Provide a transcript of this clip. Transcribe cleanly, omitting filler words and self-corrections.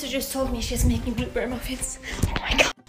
sister just told me she's making blueberry muffins. Oh my god.